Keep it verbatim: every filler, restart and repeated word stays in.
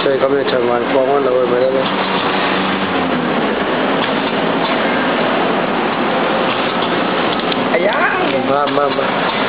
chơi có biết chẳng hoàn quang là rồi mới đây ai da mà mà mà